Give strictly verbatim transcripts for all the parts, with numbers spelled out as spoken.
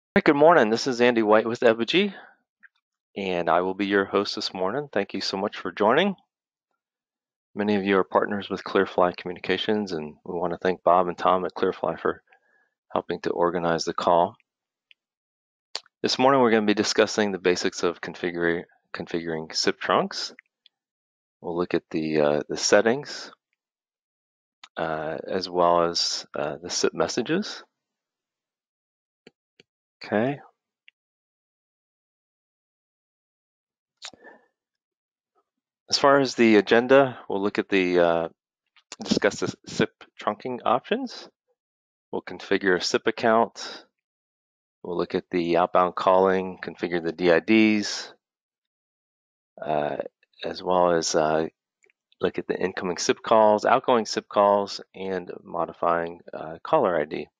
Hi, good morning. This is Andy White with Epygi, and I will be your host this morning. Thank you so much for joining. Many of you are partners with Clearfly Communications, and we want to thank Bob and Tom at Clearfly for helping to organize the call. This morning, we're going to be discussing the basics of configuring configuring S I P trunks. We'll look at the uh, the settings, uh, as well as uh, the S I P messages. Okay. As far as the agenda, we'll look at the uh, discuss the S I P trunking options. We'll configure a S I P account. We'll look at the outbound calling, configure the D I Ds, uh, as well as uh, look at the incoming S I P calls, outgoing S I P calls, and modifying uh, caller I D.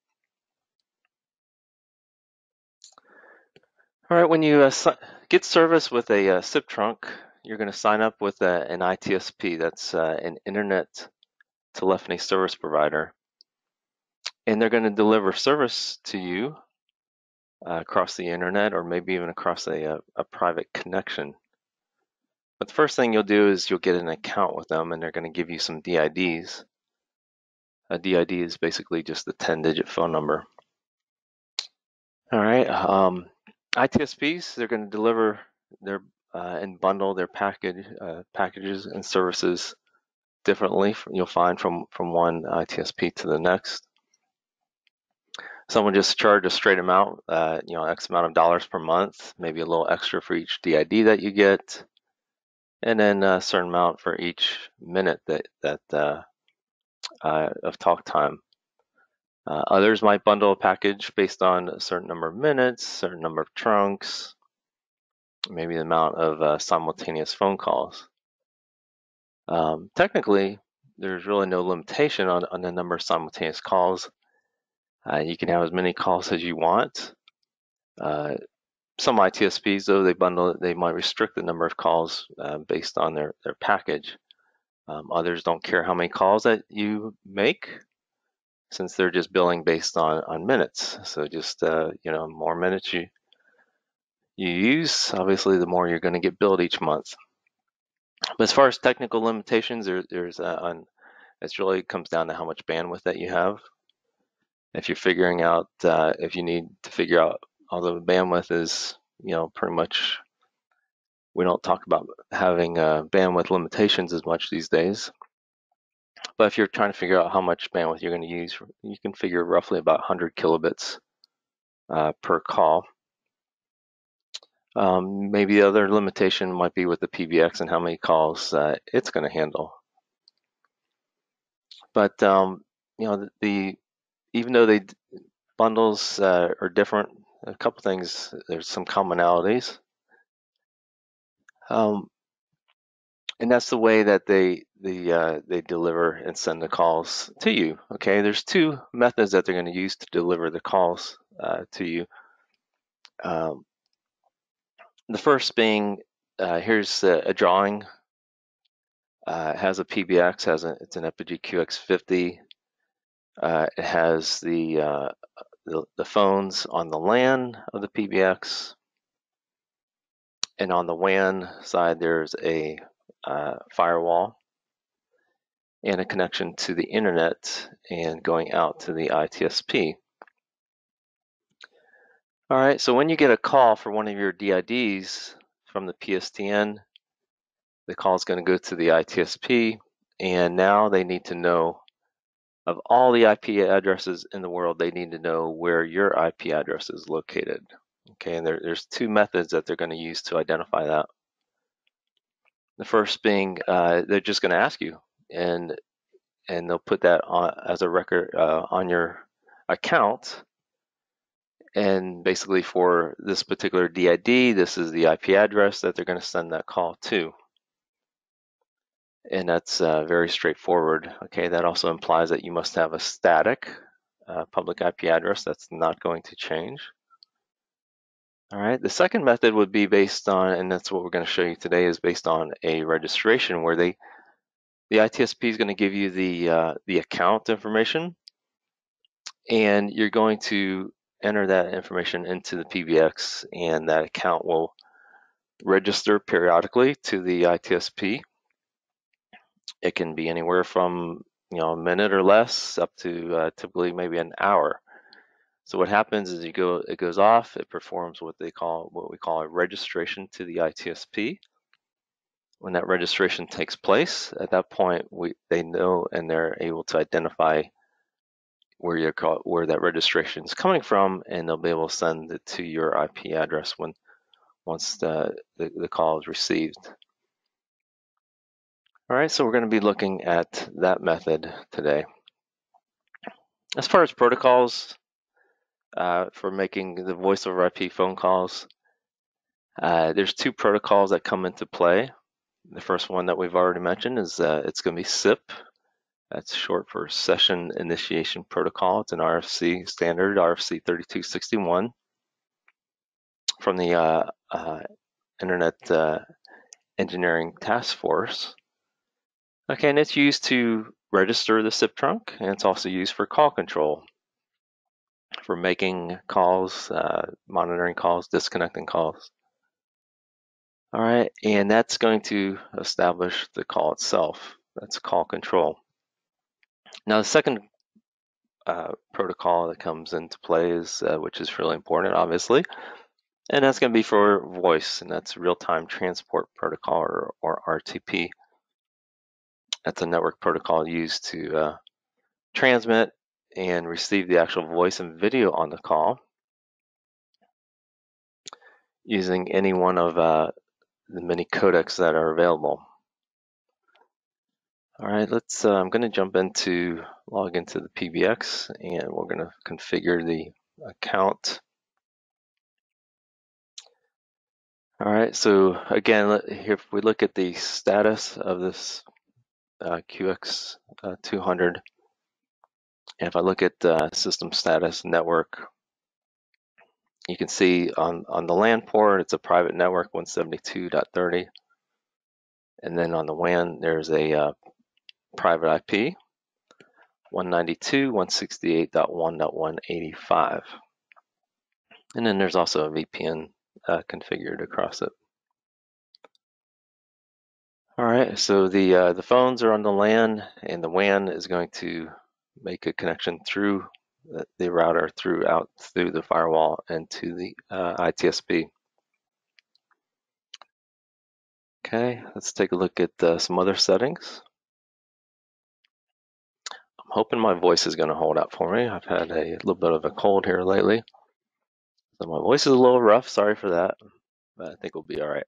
All right, when you uh, get service with a uh, S I P trunk, you're going to sign up with a, an I T S P. That's uh, an internet telephony service provider. And they're going to deliver service to you uh, across the internet, or maybe even across a, a, a private connection. But the first thing you'll do is you'll get an account with them, and they're going to give you some D I Ds. A D I D is basically just the ten digit phone number. All right. Um, I T S Ps, they're going to deliver their uh, and bundle their package uh, packages and services differently. You'll find from from one I T S P to the next. Some will just charge a straight amount, uh, you know, X amount of dollars per month, maybe a little extra for each D I D that you get, and then a certain amount for each minute that that uh, uh, of talk time. Uh, others might bundle a package based on a certain number of minutes, certain number of trunks, maybe the amount of uh, simultaneous phone calls. Um, technically, there's really no limitation on, on the number of simultaneous calls. Uh, you can have as many calls as you want. Uh, some I T S Ps, though, they bundle it, they might restrict the number of calls uh, based on their, their package. Um, others don't care how many calls that you make, since they're just billing based on, on minutes. So just, uh, you know, more minutes you, you use, obviously, the more you're going to get billed each month. But as far as technical limitations, there, there's uh, on, it really comes down to how much bandwidth that you have. If you're figuring out, uh, if you need to figure out, although bandwidth is, you know, pretty much, we don't talk about having uh, bandwidth limitations as much these days. But if you're trying to figure out how much bandwidth you're going to use, you can figure roughly about one hundred kilobits uh, per call. Um, maybe the other limitation might be with the P B X and how many calls uh, it's going to handle. But um, you know, the, the even though they bundles uh, are different, a couple things, there's some commonalities, um, and that's the way that they the uh, they deliver and send the calls to you. Okay, there's two methods that they're going to use to deliver the calls uh, to you. Um, the first being, uh, here's a, a drawing. Uh, it has a P B X, has a, it's an Epygi Q X fifty. Uh, it has the, uh, the the phones on the LAN of the P B X, and on the W A N side there's a uh, firewall and a connection to the internet and going out to the I T S P. All right, so when you get a call for one of your D I Ds from the P S T N, the call is going to go to the I T S P, and now they need to know, of all the I P addresses in the world, they need to know where your I P address is located. Okay, and there, there's two methods that they're going to use to identify that. The first being, uh, they're just going to ask you, and and they'll put that on as a record uh, on your account. And basically, for this particular D I D, this is the I P address that they're going to send that call to. And that's uh, very straightforward. Okay, that also implies that you must have a static uh, public I P address. That's not going to change. All right, the second method would be based on, and that's what we're going to show you today, is based on a registration where they, the I T S P is going to give you the uh, the account information, and you're going to enter that information into the P B X, and that account will register periodically to the I T S P. It can be anywhere from you know a minute or less up to uh, typically maybe an hour. So what happens is you go, it goes off, it performs what they call what we call a registration to the I T S P. When that registration takes place, at that point we they know and they're able to identify where you call where that registration is coming from, and they'll be able to send it to your I P address when once the, the, the call is received. All right, so we're going to be looking at that method today. As far as protocols uh, for making the voice over I P phone calls, uh, there's two protocols that come into play. The first one that we've already mentioned is uh, it's going to be S I P. That's short for Session Initiation Protocol. It's an R F C standard, R F C thirty-two sixty-one from the uh, uh, Internet uh, Engineering Task Force. Okay, and it's used to register the S I P trunk, and it's also used for call control, for making calls, uh, monitoring calls, disconnecting calls. All right, and that's going to establish the call itself. That's call control. Now, the second uh, protocol that comes into play is, uh, which is really important, obviously, and that's going to be for voice, and that's real-time transport protocol, or, or R T P. That's a network protocol used to uh, transmit and receive the actual voice and video on the call using any one of uh, the many codecs that are available. All right, let's. Uh, I'm going to jump into log into the P B X, and we're going to configure the account. All right, so again, let, here if we look at the status of this uh, Q X uh, two hundred, and if I look at uh, system status network, you can see on on the LAN port it's a private network one seventy-two dot thirty, and then on the W A N there's a uh, private I P one ninety-two dot one sixty-eight dot one dot one eighty-five, and then there's also a V P N uh, configured across it. All right, so the uh, the phones are on the LAN, and the W A N is going to make a connection through the, the router through out through the firewall and to the uh, I T S P. Okay, let's take a look at uh, some other settings. I'm hoping my voice is going to hold out for me. I've had a little bit of a cold here lately, so my voice is a little rough. Sorry for that, but I think we'll be all right.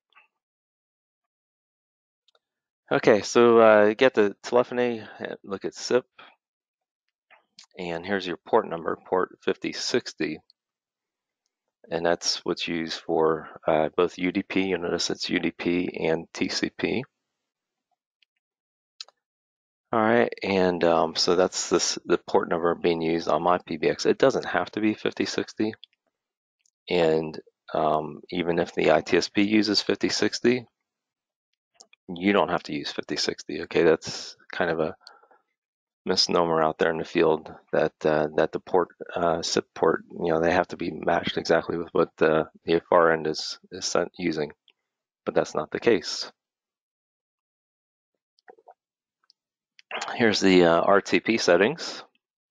Okay, so uh, get the telephony, look at S I P, and here's your port number, port fifty sixty, and that's what's used for uh, both U D P, you notice it's U D P and T C P. All right, and um, so that's this the port number being used on my P B X. It doesn't have to be fifty sixty, and um, even if the I T S P uses fifty sixty, you don't have to use fifty sixty. Okay, that's kind of a misnomer out there in the field that uh, that the port uh, S I P port, you know, they have to be matched exactly with what the, the far end is is sent using, but that's not the case. Here's the uh, R T P settings.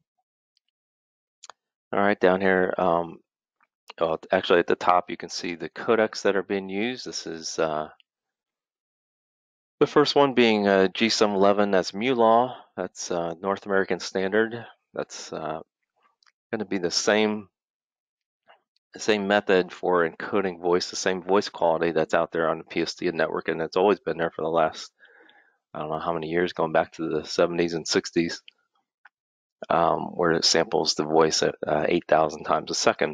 All right, down here, um, well, actually at the top you can see the codecs that are being used. This is uh, the first one being uh, G SUM eleven. That's MULAW. That's uh, North American Standard. That's uh, going to be the same the same method for encoding voice, the same voice quality that's out there on the P S T network, and it's always been there for the last, I don't know how many years, going back to the seventies and sixties, um, where it samples the voice at uh, eight thousand times a second.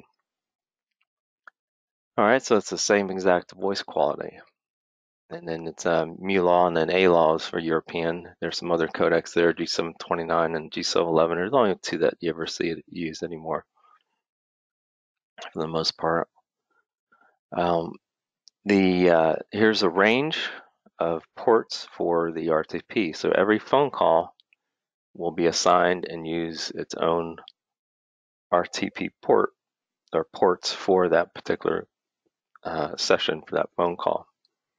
All right, so it's the same exact voice quality. And then it's um, MULAW and then A LAW is for European. There's some other codecs there, G SUM twenty-nine and G SUM eleven. There's only two that you ever see it used anymore, for the most part. Um, the uh, here's a range of ports for the R T P. So every phone call will be assigned and use its own R T P port. or ports for that particular uh, session for that phone call.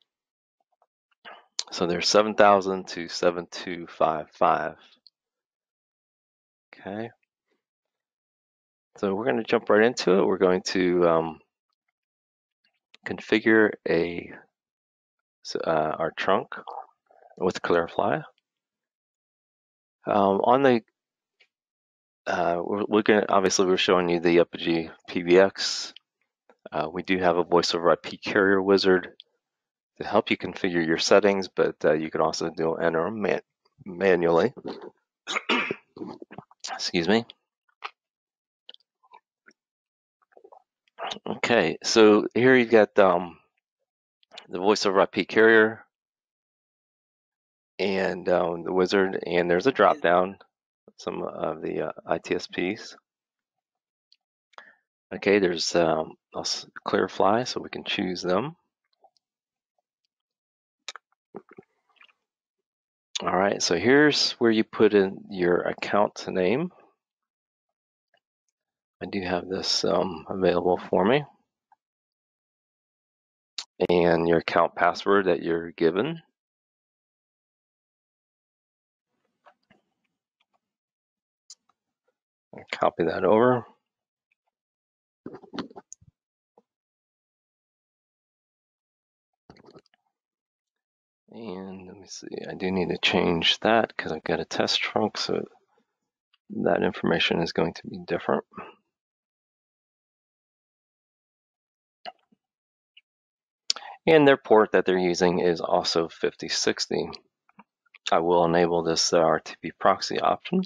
So there's seven thousand to seven two five five. Okay. So we're going to jump right into it. We're going to um, configure a uh, our trunk with ClearFly. Um, on the uh, we're looking at, obviously we're showing you the Epygi P B X. Uh, we do have a voice over I P carrier wizard to help you configure your settings, but uh, you can also do enter them man manually. Excuse me. Okay, so here you got um, the voice over I P carrier and um, the wizard, and there's a drop down, some of the uh, I T S Ps. Okay, there's um, ClearFly, so we can choose them. All right, so here's where you put in your account name. I do have this um, available for me. And your account password that you're given. I'll copy that over. And let me see, I do need to change that because I've got a test trunk, so that information is going to be different. And their port that they're using is also fifty sixty. I will enable this uh, R T P proxy option.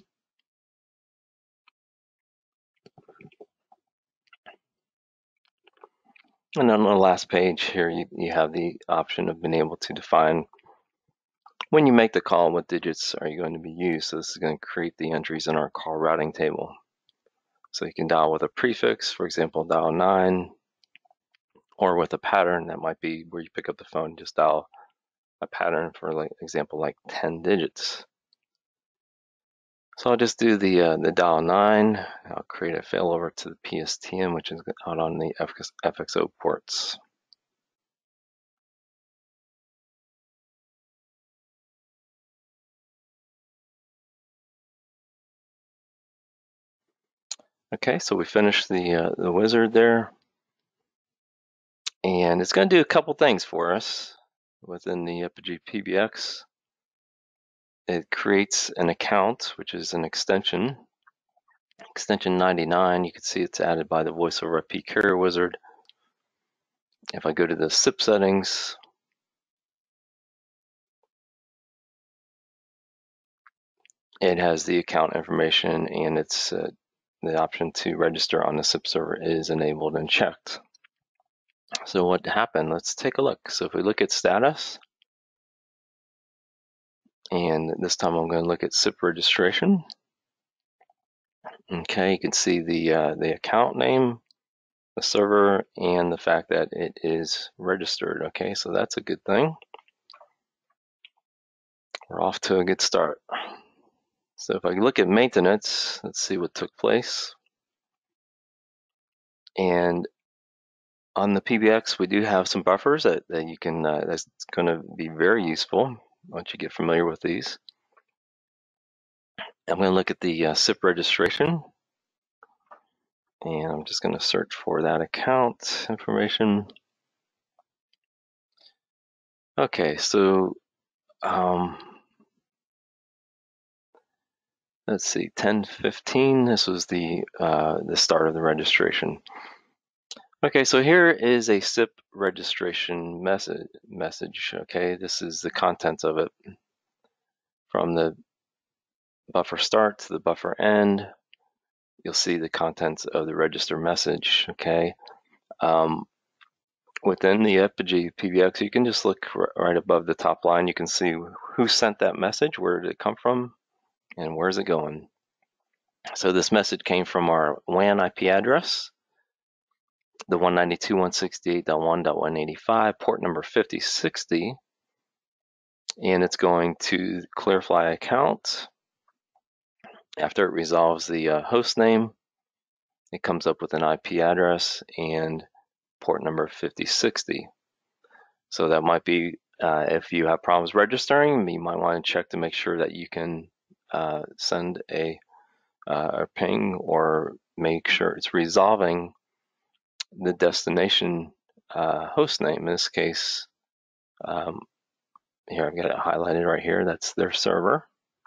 And on the last page here, you, you have the option of being able to define when you make the call, what digits are you going to be used. So this is going to create the entries in our call routing table. So you can dial with a prefix, for example, dial nine, or with a pattern that might be where you pick up the phone and just dial a pattern for, like example, like ten digits. So I'll just do the uh, the dial nine. I'll create a failover to the P S T N, which is out on the F X O ports. Okay, so we finished the uh, the wizard there, and it's going to do a couple things for us within the Epygi P B X. It creates an account, which is an extension. Extension ninety-nine, you can see it's added by the voice over I P carrier wizard. If I go to the S I P settings, it has the account information, and it's uh, the option to register on the S I P server is enabled and checked. So what happened? Let's take a look. So if we look at status, and this time I'm going to look at S I P registration. Okay, you can see the uh, the account name, the server, and the fact that it is registered. Okay, so that's a good thing. We're off to a good start. So if I look at maintenance, let's see what took place. And on the P B X, we do have some buffers that, that you can, uh, that's going to be very useful once you get familiar with these. I'm going to look at the uh, S I P registration. And I'm just going to search for that account information. Okay, so um, let's see, ten fifteen, this was the, uh, the start of the registration. Okay, so here is a S I P registration message. Message. Okay, this is the contents of it. From the buffer start to the buffer end, you'll see the contents of the register message. Okay, um, within the Epygi P B X, you can just look right above the top line. You can see who sent that message, where did it come from, and where's it going. So this message came from our W A N I P address, the one ninety-two dot one sixty-eight dot one dot one eighty-five, port number fifty sixty, and it's going to the ClearFly account. After it resolves the uh, host name, it comes up with an I P address and port number fifty sixty. So that might be, uh, if you have problems registering, you might want to check to make sure that you can uh, send a, uh, a ping, or make sure it's resolving the destination uh, host name. In this case, um, here I've got it highlighted right here, that's their server.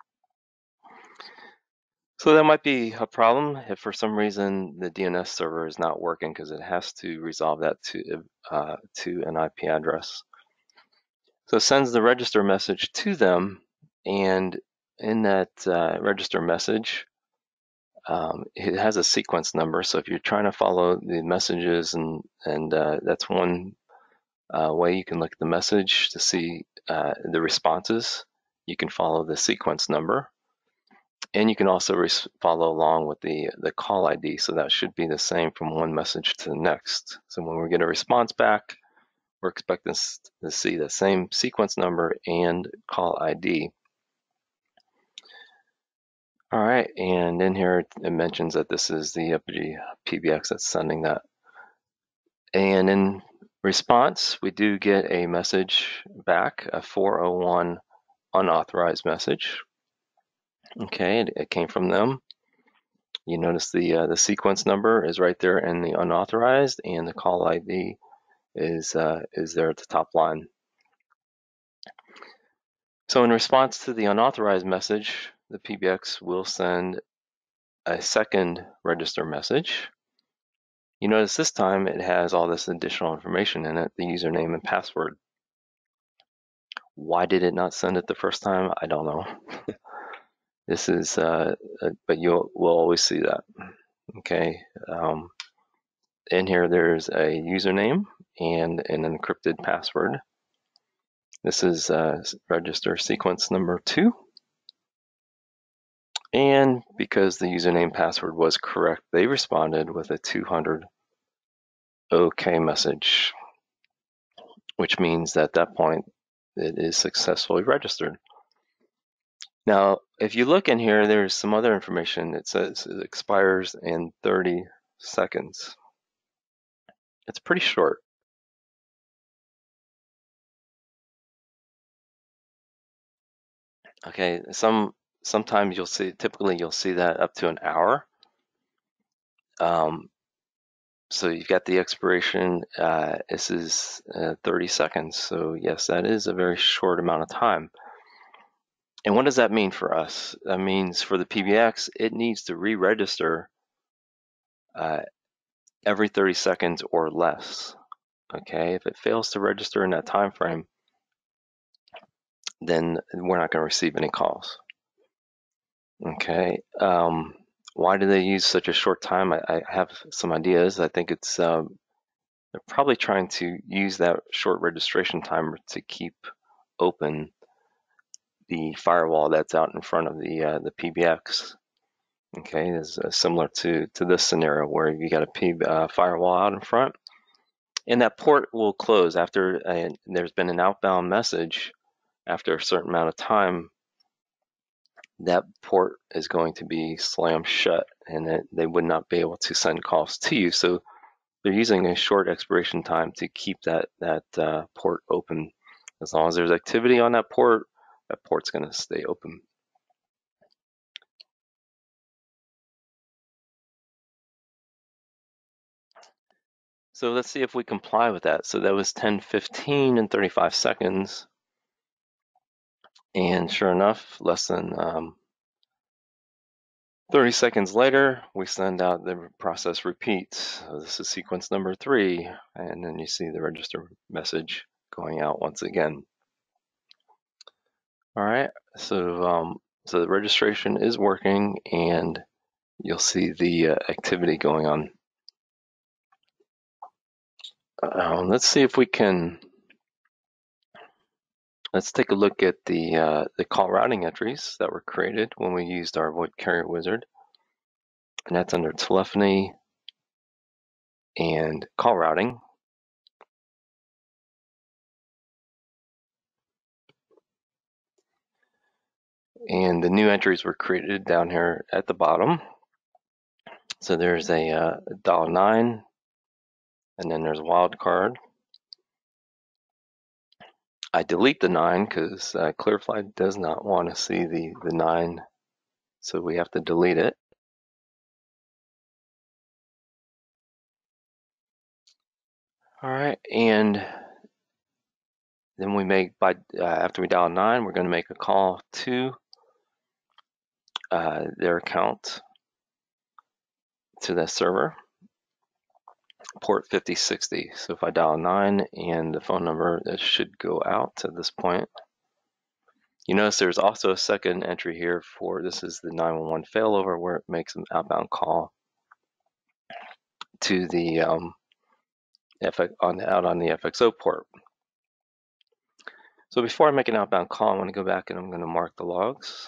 So that might be a problem if for some reason the D N S server is not working, because it has to resolve that to, uh, to an I P address. So it sends the register message to them, and in that uh, register message, um, it has a sequence number. So if you're trying to follow the messages, and, and uh, that's one uh, way you can look at the message to see uh, the responses. You can follow the sequence number, and you can also follow along with the, the call I D. So that should be the same from one message to the next. So when we get a response back, we're expecting to see the same sequence number and call I D. All right, and in here it mentions that this is the Epygi P B X that's sending that. And in response, we do get a message back, a four oh one unauthorized message. Okay, it, it came from them. You notice the uh, the sequence number is right there in the unauthorized, and the call I D is uh, is there at the top line. So in response to the unauthorized message, the P B X will send a second register message. You notice this time it has all this additional information in it, the username and password. Why did it not send it the first time? I don't know. This is, uh, uh, but you'll will always see that. Okay. Um, in here, there's a username and an encrypted password. This is uh, register sequence number two. And because the username password was correct, they responded with a two hundred OK message, which means that at that point it is successfully registered. Now, if you look in here, there's some other information. It says it expires in thirty seconds. It's pretty short. Okay, some sometimes you'll see, typically you'll see that up to an hour. Um, so you've got the expiration. Uh, this is uh, thirty seconds. So yes, that is a very short amount of time. And what does that mean for us? That means for the P B X, it needs to re-register uh, every thirty seconds or less. Okay, if it fails to register in that time frame, then we're not going to receive any calls. Okay, um, why do they use such a short time? I, I have some ideas. I think it's um, they're probably trying to use that short registration time to keep open the firewall that's out in front of the uh, the P B X. Okay, is uh, similar to to this scenario where you got a P, uh, firewall out in front, and that port will close after uh, there's been an outbound message. After a certain amount of time, that port is going to be slammed shut, and it, they would not be able to send calls to you. So they're using a short expiration time to keep that that uh, port open. As long as there's activity on that port, that port's going to stay open. So let's see if we comply with that. So that was ten fifteen and thirty-five seconds. And sure enough, less than um, thirty seconds later, we send out the process repeats. So this is sequence number three, and then you see the register message going out once again. All right, so um, so the registration is working, and you'll see the uh, activity going on. Uh, let's see if we can. Let's take a look at the uh, the call routing entries that were created when we used our VoIP Carrier Wizard, and that's under telephony and call routing. And the new entries were created down here at the bottom. So there's a uh, dial nine, and then there's wildcard. I delete the nine because uh, Clearfly does not want to see the, the nine, so we have to delete it. All right, and then we make, by uh, after we dial nine, we're going to make a call to uh, their account, to the server, port fifty sixty. So if I dial nine and the phone number, that should go out at this point. You notice there's also a second entry here for, this is the nine one one failover, where it makes an outbound call to the um, F X, on out on the F X O port. So before I make an outbound call, I'm going to go back and I'm going to mark the logs.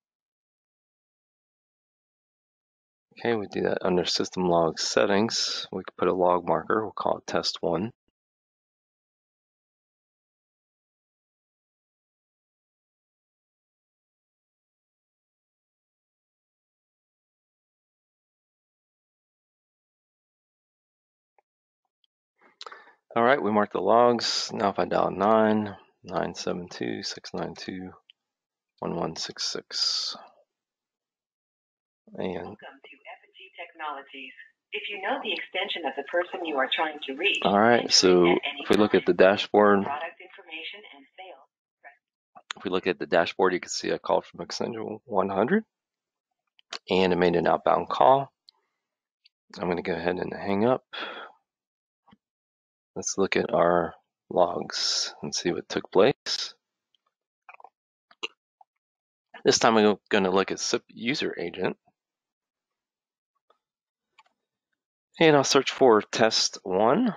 Okay, we do that under system log settings. We could put a log marker, we'll call it test one. All right, we mark the logs. Now if I dial nine, nine seven two, six nine two, one one six six. And welcome to Epygi Technologies. If you know the extension of the person you are trying to reach. All right, so if we look at the dashboard, product information and sales. If we look at the dashboard, you can see I called from extension one hundred and it made an outbound call. I'm going to go ahead and hang up. Let's look at our logs and see what took place. This time I'm going to look at S I P user agent. And I'll search for test one.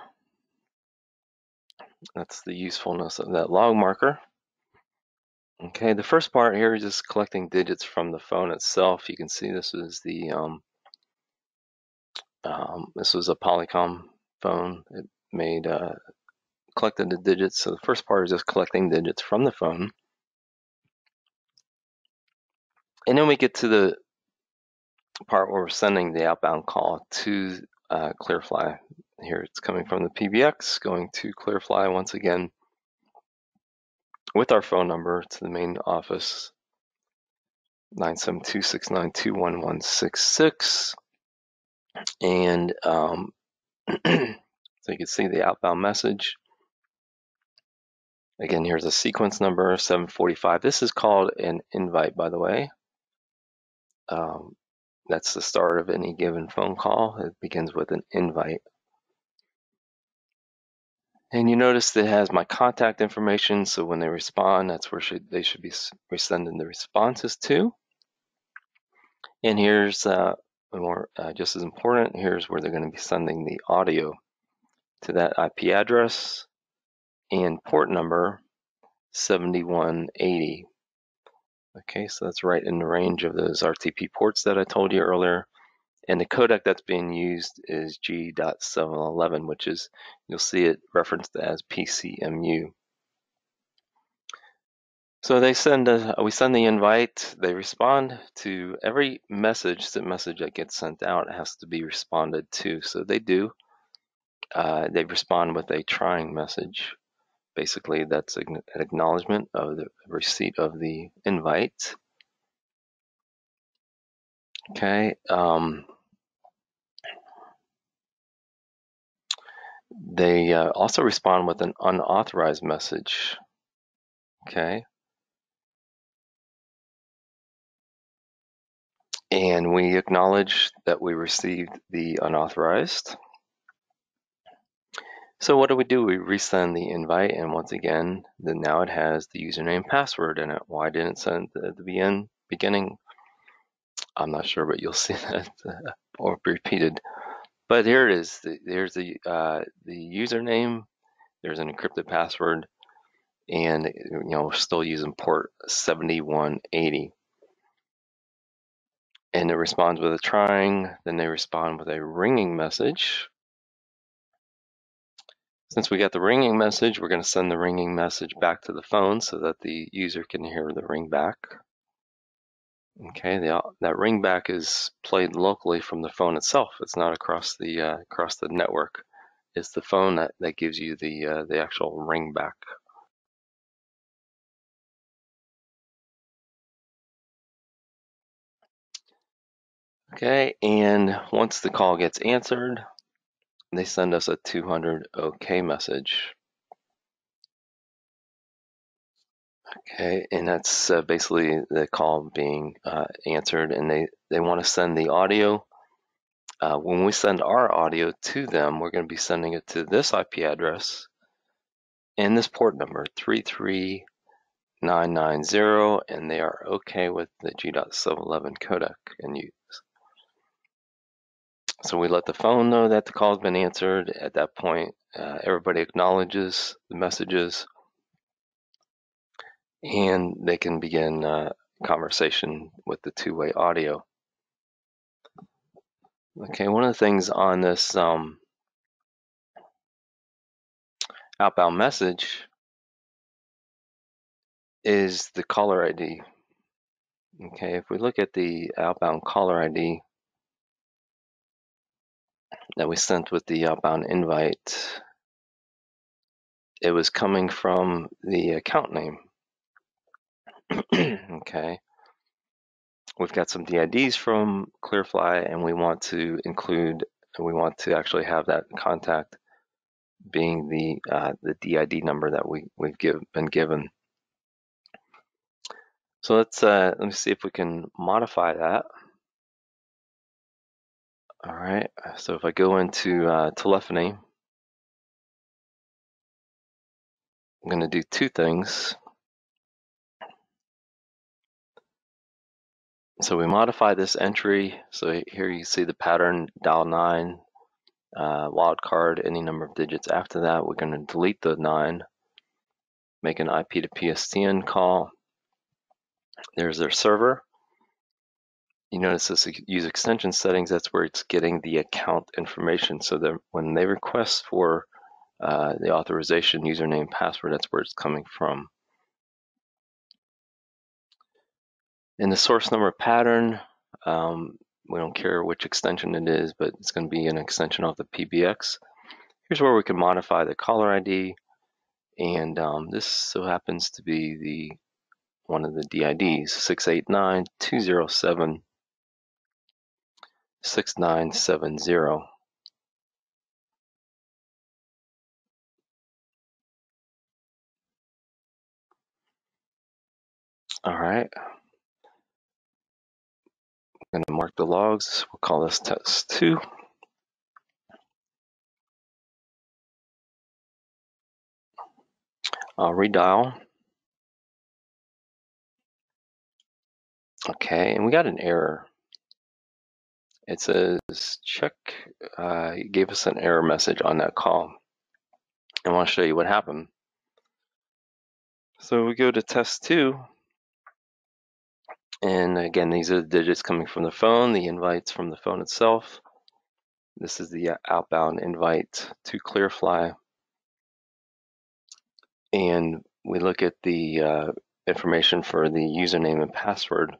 That's the usefulness of that log marker. Okay, the first part here is just collecting digits from the phone itself. You can see this is the um, um, this was a Polycom phone. It made uh, collected the digits. So the first part is just collecting digits from the phone, and then we get to the part where we're sending the outbound call to uh, Clearfly. Here it's coming from the P B X, going to Clearfly once again with our phone number to the main office, nine seven two, six nine two, one one six six. And um, so you can see the outbound message. Again, here's a sequence number, seven forty-five. This is called an invite, by the way. Um, that's the start of any given phone call. It begins with an invite. And you notice that it has my contact information, so when they respond, that's where should, they should be sending the responses to. And here's uh, more, uh, just as important, here's where they're going to be sending the audio to that I P address and port number seventy-one eighty. Okay, so that's right in the range of those R T P ports that I told you earlier. And the codec that's being used is G seven eleven, which is, you'll see it referenced as P C M U. So they send a, we send the invite, they respond to every message. The message that gets sent out has to be responded to. So they do. Uh, they respond with a trying message. Basically, that's an acknowledgement of the receipt of the invite. Okay. Um, they uh, also respond with an unauthorized message. Okay. And we acknowledge that we received the unauthorized. So what do we do? We resend the invite, and once again, then now it has the username password in it. Why didn't it send at the begin, beginning? I'm not sure, but you'll see that uh, or repeated. But here it is. There's the uh, the username. There's an encrypted password, and you know we're still using port seventy-one eighty. And it responds with a trying. Then they respond with a ringing message. Since we got the ringing message, we're going to send the ringing message back to the phone so that the user can hear the ring back. Okay, the, that ringback is played locally from the phone itself. It's not across the uh, across the network. It's the phone that, that gives you the uh, the actual ringback. Okay, and once the call gets answered, they send us a two hundred OK message. Okay, and that's uh, basically the call being uh, answered, and they, they want to send the audio. Uh, when we send our audio to them, we're going to be sending it to this I P address and this port number, three three nine nine zero, and they are okay with the G seven eleven codec and use. So we let the phone know that the call has been answered. At that point, uh, everybody acknowledges the messages, and they can begin uh, conversation with the two-way audio. Okay, one of the things on this um, outbound message is the caller I D. Okay, if we look at the outbound caller I D that we sent with the outbound invite, it was coming from the account name. Okay, we've got some D I Ds from Clearfly, and we want to include, we want to actually have that contact being the uh, the D I D number that we we've give, been given. So let's uh, let me see if we can modify that. All right. So if I go into uh, telephony, I'm going to do two things. So we modify this entry. So here you see the pattern dial nine, uh, wildcard, any number of digits after that. We're going to delete the nine, make an I P to P S T N call. There's their server. You notice this use extension settings, that's where it's getting the account information. So that when they request for uh, the authorization username password, that's where it's coming from. In the source number pattern, um, we don't care which extension it is, but it's going to be an extension of the P B X. Here's where we can modify the caller I D, and um, this so happens to be the one of the D I Ds, six eight nine two zero seven six nine seven zero. All right. I'm going to mark the logs. We'll call this test two. I'll redial. Okay, and we got an error. It says check, uh, it gave us an error message on that call. I want to show you what happened. So we go to test two, and again, these are the digits coming from the phone, the invites from the phone itself. This is the outbound invite to Clearfly. And we look at the uh, information for the username and password.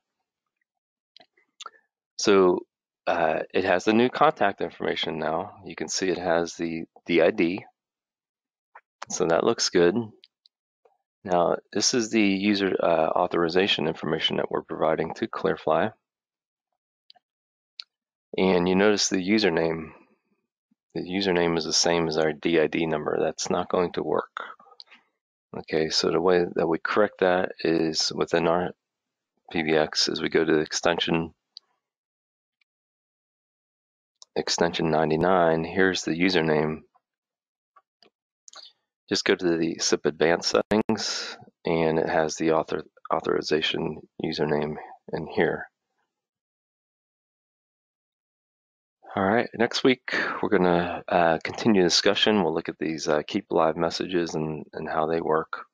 So uh, it has the new contact information now. You can see it has the D I D. So that looks good. Now, this is the user uh, authorization information that we're providing to Clearfly. And you notice the username. The username is the same as our D I D number. That's not going to work. Okay, so the way that we correct that is within our P B X is we go to the extension, extension ninety-nine. Here's the username. Just go to the S I P advanced settings, and it has the author authorization username in here. All right, next week we're going to uh, continue the discussion. We'll look at these uh, keep alive messages and, and how they work.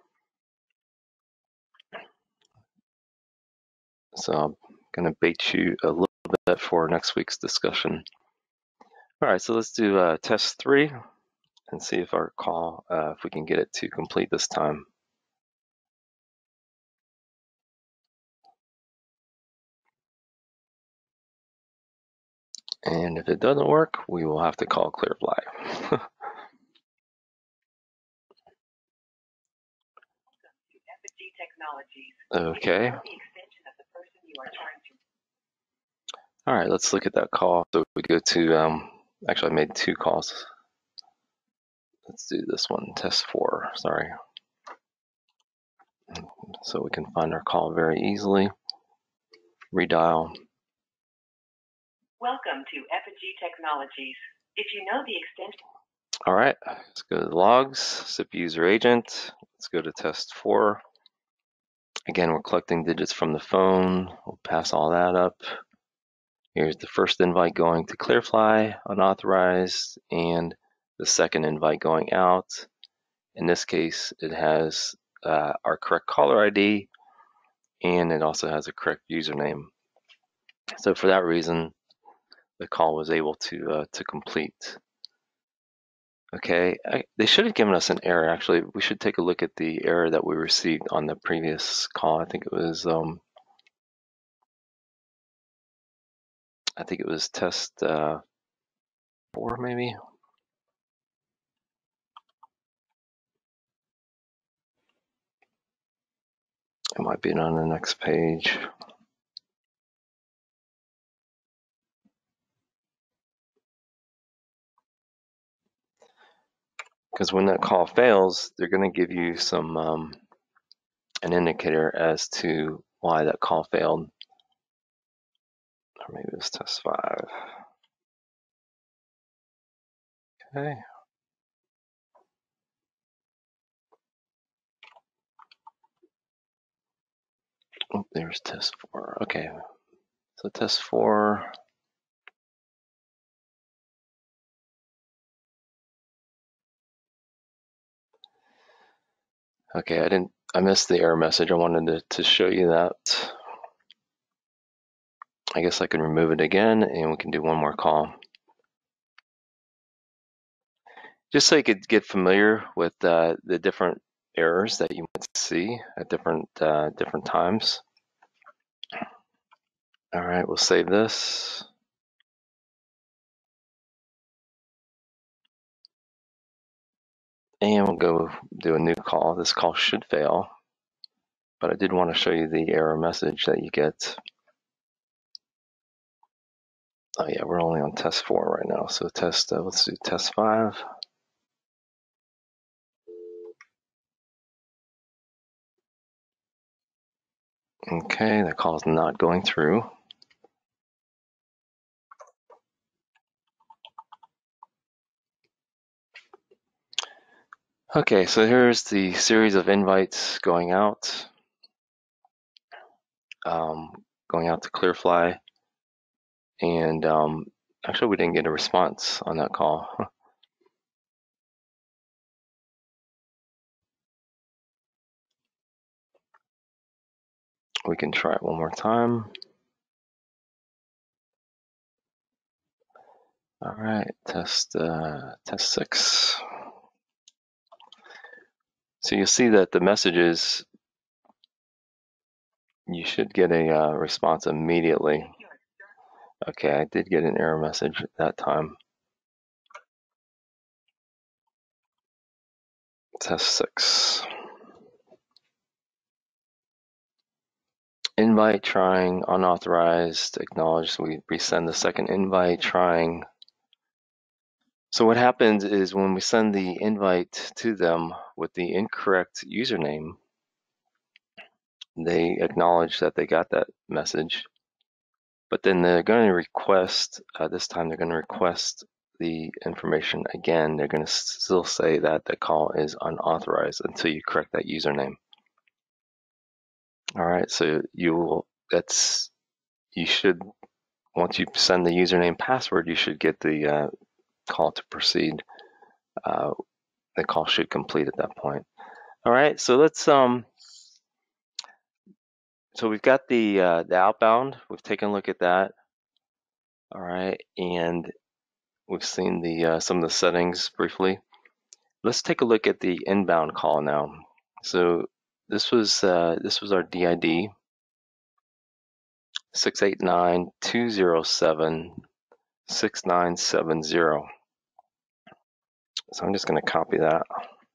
So I'm going to bait you a little bit for next week's discussion. All right, so let's do uh, test three and see if our call, uh, if we can get it to complete this time. And if it doesn't work, we will have to call ClearFly. Okay. All right, let's look at that call. So we go to, um, actually I made two calls. Let's do this one, test four, sorry. So we can find our call very easily. Redial. Welcome to Epygi Technologies. If you know the extension. All right, let's go to the logs, S I P user agent. Let's go to test four. Again, we're collecting digits from the phone. We'll pass all that up. Here's the first invite going to ClearFly, unauthorized, and the second invite going out. In this case, it has uh, our correct caller I D, and it also has a correct username. So for that reason, the call was able to uh, to complete. Okay, I, they should have given us an error. Actually, we should take a look at the error that we received on the previous call. I think it was um, I think it was test uh, four, maybe. It might be on the next page. Because when that call fails, they're going to give you some um, an indicator as to why that call failed. Or maybe it was test five. Okay. Oh, there's test four. Okay. So test four. Okay, I didn't. I missed the error message. I wanted to, to show you that. I guess I can remove it again, and we can do one more call. Just so you could get familiar with uh, the different errors that you might see at different uh, different times. All right, we'll save this. And we'll go do a new call. This call should fail, but I did want to show you the error message that you get. Oh yeah, we're only on test four right now. So test, uh, let's do test five. Okay, the call is not going through. Okay, so here's the series of invites going out, um, going out to ClearFly, and um, actually we didn't get a response on that call. We can try it one more time. All right, test uh, test six. So you'll see that the messages, you should get a uh, response immediately. Okay, I did get an error message that time. Test six. Invite trying, unauthorized, acknowledged. We resend the second invite trying. So what happens is when we send the invite to them with the incorrect username, they acknowledge that they got that message, but then they're going to request, uh, this time they're going to request the information again. They're going to still say that the call is unauthorized until you correct that username. All right, so you will, that's, you should, once you send the username password, you should get the uh, call to proceed. Uh, the call should complete at that point. All right, so let's, um, so we've got the, uh, the outbound, we've taken a look at that. All right, and we've seen the, uh, some of the settings briefly. Let's take a look at the inbound call now. So this was, uh, this was our D I D, six eight nine two zero seven six nine seven zero. So I'm just going to copy that.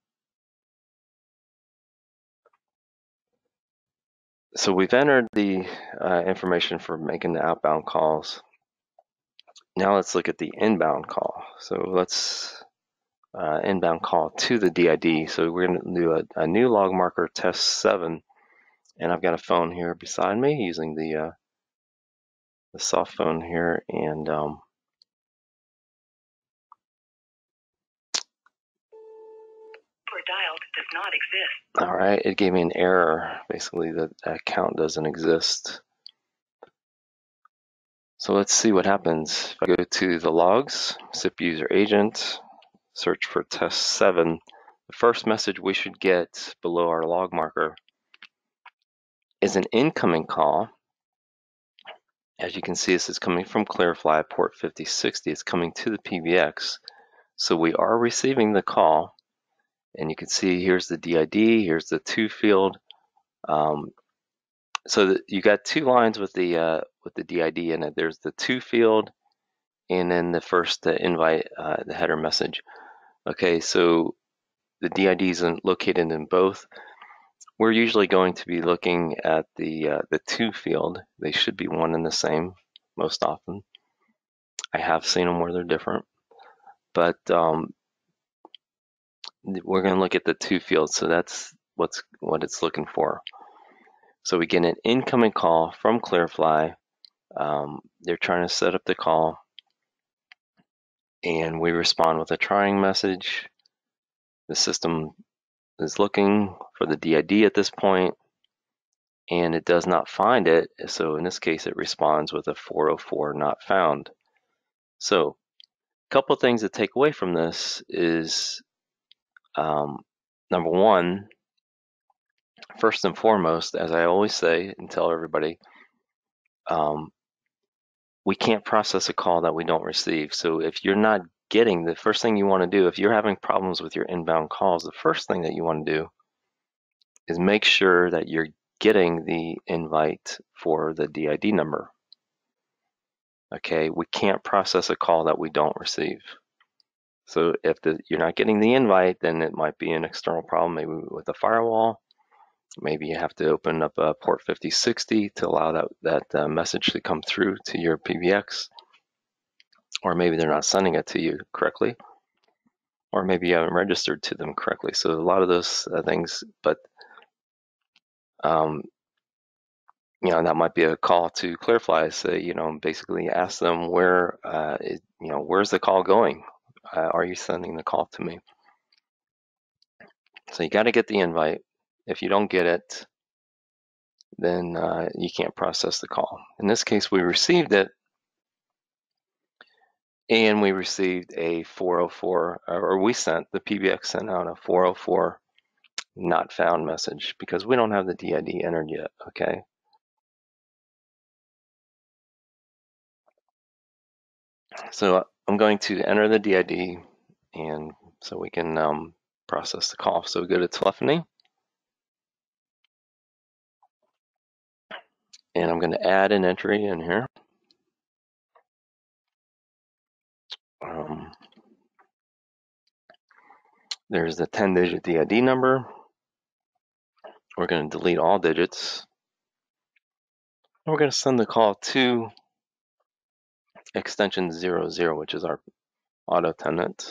So we've entered the uh, information for making the outbound calls. Now let's look at the inbound call. So let's uh, inbound call to the D I D. So we're going to do a, a new log marker test seven, and I've got a phone here beside me using the uh, the soft phone here, and um, For dialed does not exist. all right, it gave me an error. Basically, the account doesn't exist. So let's see what happens. If I go to the logs, S I P user agent, search for test seven, the first message we should get below our log marker is an incoming call. As you can see, this is coming from Clearfly port fifty sixty. It's coming to the P B X. So we are receiving the call, and you can see here's the D I D, here's the to field. Um, so that you got two lines with the uh, with the D I D in it. There's the to field, and then the first uh, invite, uh, the header message. Okay, so the D I D is located in both. We're usually going to be looking at the uh, the to field. They should be one and the same most often. I have seen them where they're different, but um, we're going to look at the to field. So that's what's what it's looking for. So we get an incoming call from Clearfly. Um, they're trying to set up the call, and we respond with a trying message. The system is looking for the D I D at this point, and it does not find it. So in this case, it responds with a four oh four not found. So a couple of things to take away from this is, um, number one, first and foremost, as I always say and tell everybody, um, we can't process a call that we don't receive. So if you're not getting, the first thing you want to do, if you're having problems with your inbound calls, the first thing that you want to do is make sure that you're getting the invite for the D I D number. Okay, we can't process a call that we don't receive. So if the, you're not getting the invite, then it might be an external problem, maybe with the firewall. Maybe you have to open up a port fifty sixty to allow that, that uh, message to come through to your P B X. Or maybe they're not sending it to you correctly. Or maybe you haven't registered to them correctly. So a lot of those uh, things, but um, you know, that might be a call to Clearfly. Say, you know, basically ask them where, uh, it, you know, where's the call going? Uh, are you sending the call to me? So you got to get the invite. If you don't get it, then uh, you can't process the call. In this case, we received it, and we received a four oh four, or we sent, the P B X sent out a four oh four not found message because we don't have the D I D entered yet, okay? So I'm going to enter the D I D, and so we can um, process the call. So we go to telephony, and I'm going to add an entry in here. Um, there's the ten digit D I D number. We're going to delete all digits. And we're going to send the call to extension zero zero, which is our auto tenant.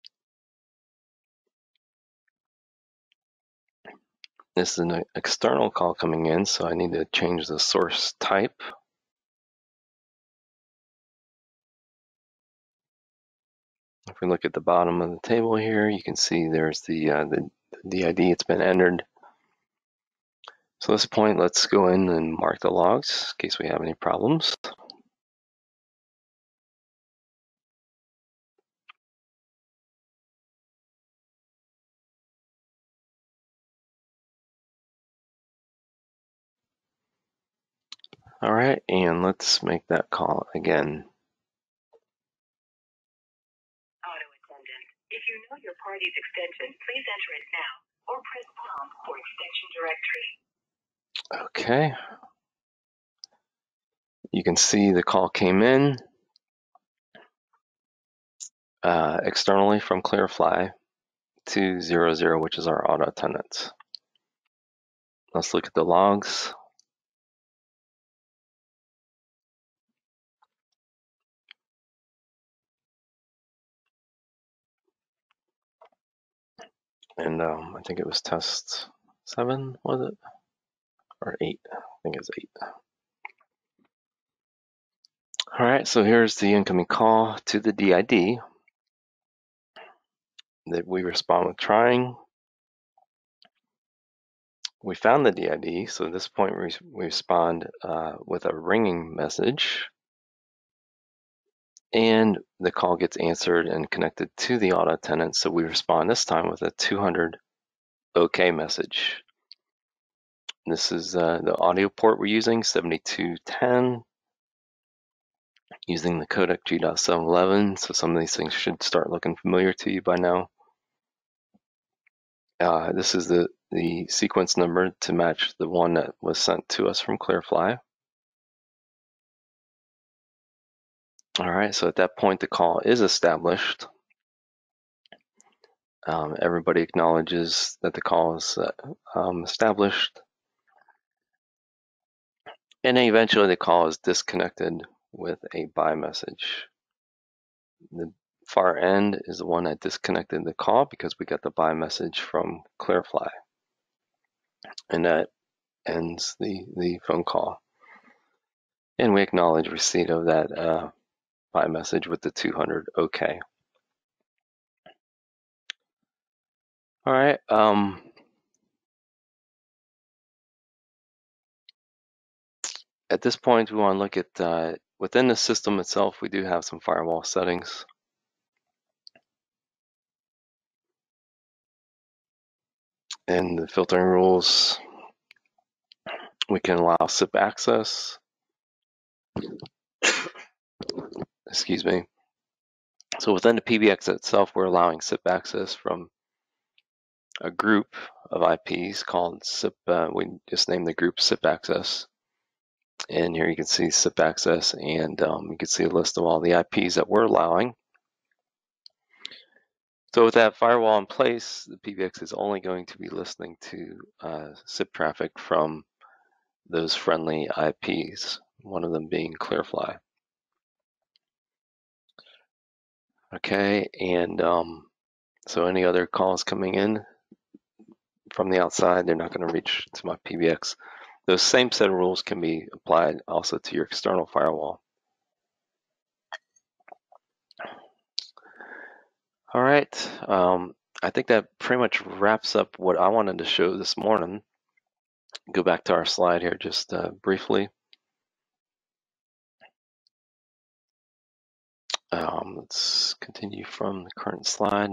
This is an external call coming in, so I need to change the source type. If we look at the bottom of the table here, you can see there's the, uh, the D I D. It's been entered. So at this point, let's go in and mark the logs in case we have any problems. All right, and let's make that call again. Auto attendant. If you know your party's extension, please enter it now or press pound for extension directory. Okay. You can see the call came in. uh, externally from ClearFly to zero zero, which is our auto attendant. Let's look at the logs. And um, I think it was test seven, was it? Or eight? I think it's eight. All right, so here's the incoming call to the D I D that we respond with trying. We found the D I D, so at this point we, we respond uh, with a ringing message, and the call gets answered and connected to the auto attendant, so we respond this time with a two hundred OK message. This is uh, the audio port we're using, seventy-two ten, using the codec G seven eleven, so some of these things should start looking familiar to you by now. Uh, this is the, the sequence number to match the one that was sent to us from ClearFly. All right, so at that point the call is established. Um, everybody acknowledges that the call is uh, um, established. And then eventually the call is disconnected with a bye message. The far end is the one that disconnected the call because we got the bye message from ClearFly. And that ends the, the phone call. And we acknowledge receipt of that uh, bye message with the two hundred OK. All right. Um, at this point, we want to look at uh, within the system itself, we do have some firewall settings. In the filtering rules, we can allow S I P access. Excuse me. So within the P B X itself, we're allowing S I P access from a group of I Ps called S I P. Uh, we just named the group S I P access. And here you can see S I P access, and um, you can see a list of all the I Ps that we're allowing. So with that firewall in place, the P B X is only going to be listening to uh, S I P traffic from those friendly I Ps, one of them being ClearFly. Okay, and um, so any other calls coming in from the outside, they're not going to reach to my P B X. Those same set of rules can be applied also to your external firewall. All right, um, I think that pretty much wraps up what I wanted to show this morning. Go back to our slide here just uh, briefly. Um, let's continue from the current slide.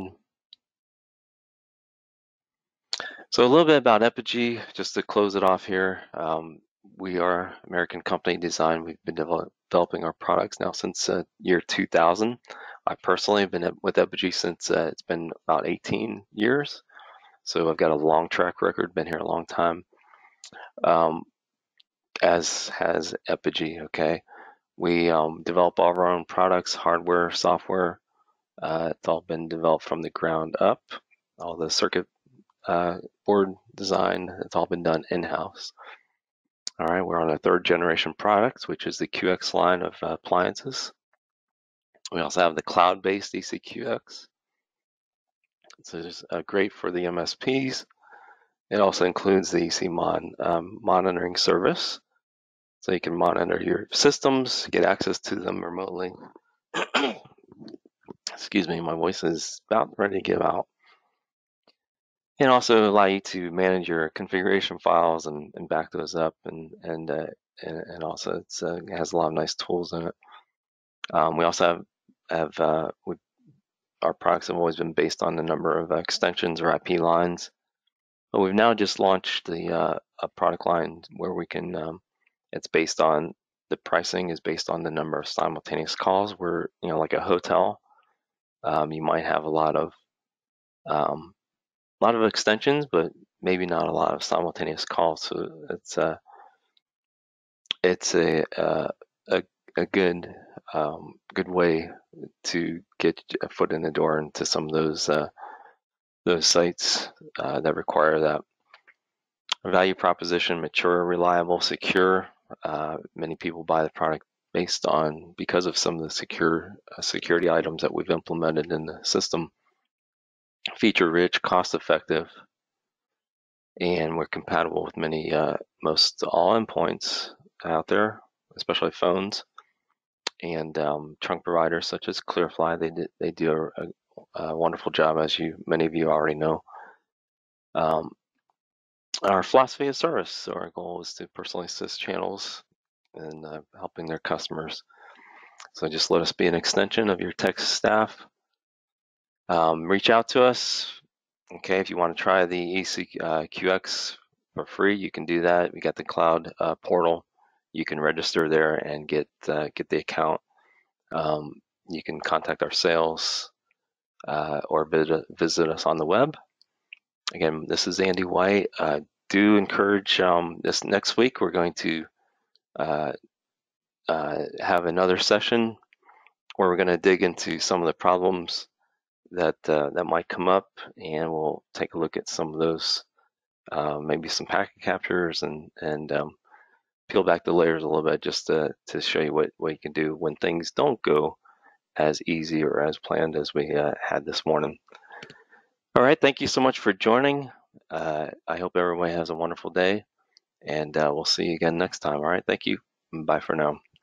So a little bit about Epygi, just to close it off here. Um, we are an American company design. We've been develop, developing our products now since uh, year two thousand. I personally have been with Epygi since uh, it's been about eighteen years. So I've got a long track record, been here a long time, um, as has Epygi, okay? We um, develop all of our own products, hardware, software. Uh, it's all been developed from the ground up. All the circuit uh, board design, it's all been done in-house. All right, we're on a third generation product, which is the Q X line of uh, appliances. We also have the cloud-based E C Q X. So it's uh, great for the M S Ps. It also includes the E C Mon um, monitoring service. So you can monitor your systems, get access to them remotely. Excuse me, my voice is about ready to give out. And also allow you to manage your configuration files and, and back those up, and and uh, and, and also it's, uh, it has a lot of nice tools in it. Um, we also have have uh, we, our products have always been based on the number of extensions or I P lines, but we've now just launched the uh, a product line where we can. Um, it's based on the pricing is based on the number of simultaneous calls. Where you know, like a hotel, um, you might have a lot of um, a lot of extensions, but maybe not a lot of simultaneous calls. So it's a it's a uh, a, a good um, good way to get a foot in the door into some of those uh, those sites uh, that require that value proposition: mature, reliable, secure. Uh, many people buy the product based on because of some of the secure uh, security items that we've implemented in the system. Feature rich, cost effective, and we're compatible with many, uh, most all endpoints out there, especially phones and um, trunk providers such as Clearfly. They do, they do a, a wonderful job, as you many of you already know. Um, our philosophy of service. So our goal is to personally assist channels and uh, helping their customers. So just let us be an extension of your tech staff. Um, reach out to us. Okay, if you want to try the E C Q X for free, you can do that. We got the cloud uh, portal. You can register there and get uh, get the account. Um, you can contact our sales uh, or visit, visit us on the web. Again, this is Andy White. Uh, do encourage um, this next week. We're going to uh, uh, have another session where we're going to dig into some of the problems that uh, that might come up, and we'll take a look at some of those, uh, maybe some packet captures, and and um, peel back the layers a little bit just to to show you what what you can do when things don't go as easy or as planned as we uh, had this morning. All right, thank you so much for joining. Uh, I hope everyone has a wonderful day, and uh, we'll see you again next time. All right, thank you. Bye for now.